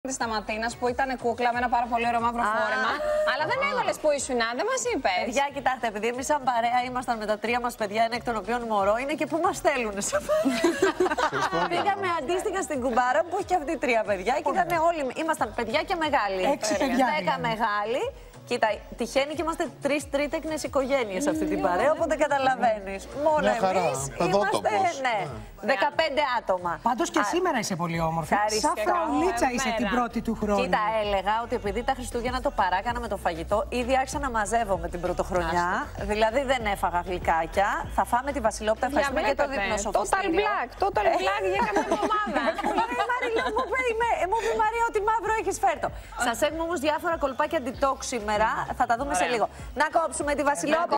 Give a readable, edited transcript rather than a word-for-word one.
Τη Σταματίνας που ήταν κούκλα με ένα πάρα πολύ ωραίο μαύρο φόρεμα. Αλλά δεν έβαλες που ήσουν, δεν μας είπες. Παιδιά, κοιτάξτε, επειδή εμείς σαν παρέα ήμασταν με τα τρία μας παιδιά, ένα εκ των οποίων μωρό, είναι και που μας στέλνουν. Πήγαμε αντίστοιχα στην κουμπάρα που έχει και αυτή τρία παιδιά και ήταν όλοι. Ήμασταν παιδιά και μεγάλοι. 6 παιδιά. 10 μεγάλοι. Κοίτα, τυχαίνει και είμαστε 3 τρίτεκνες οικογένειες σε αυτή την παρέα, οπότε καταλαβαίνεις. Μόνο εμείς είμαστε, ναι, 15 άτομα. Πάντως και σήμερα είσαι πολύ όμορφη. Σαν φραουλίτσα είσαι την πρώτη του χρόνου. Κοίτα, έλεγα ότι επειδή τα Χριστούγεννα το παράκανα με το φαγητό, ήδη άρχισα να μαζεύω με την πρωτοχρονιά. Δηλαδή δεν έφαγα γλυκάκια. Θα φάμε τη βασιλόπιτα, ευχαριστούμε και το διπνοσοφιστήριο. Total black για καμιά εβδομάδα. Μου πει Μαρία ότι μαύρο έχεις φέρτο. Σας έχουμε όμως διάφορα κολπάκια detox σήμερα. Θα τα δούμε σε λίγο. Να κόψουμε τη βασιλόπιτα.